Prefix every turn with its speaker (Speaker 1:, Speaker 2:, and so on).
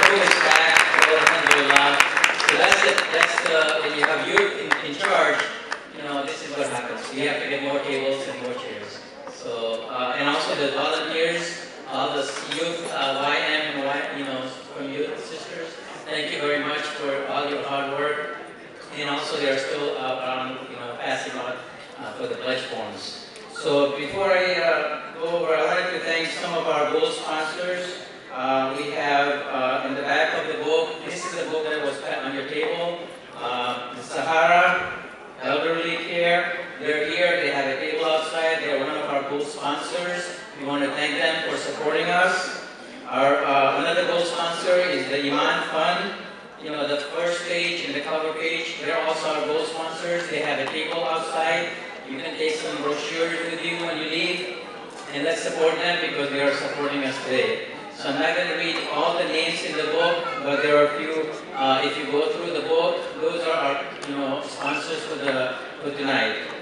Speaker 1: book is back. Alhamdulillah. So that's it. That's when you have youth in charge, this is what happens. You have to get more tables and more chairs. So, and also the volunteers, all the youth, YM and from youth sisters, thank you very much for all your hard work. And also they are still passing out for the pledge forms. So before I go over, I'd like to thank some of our gold sponsors. We have in the back of the book, this is the book that was put on your table, the Sahara Elderly Care. They're here, they have a table outside, they're one of our gold sponsors. We want to thank them for supporting us. Another gold sponsor is the Iman Fund. The first page and the cover page, they're also our gold sponsors. They have a table outside. You can take some brochures with you when you leave, and let's support them because they are supporting us today. So I'm not going to read all the names in the book, but there are a few. If you go through the book, those are our sponsors for tonight.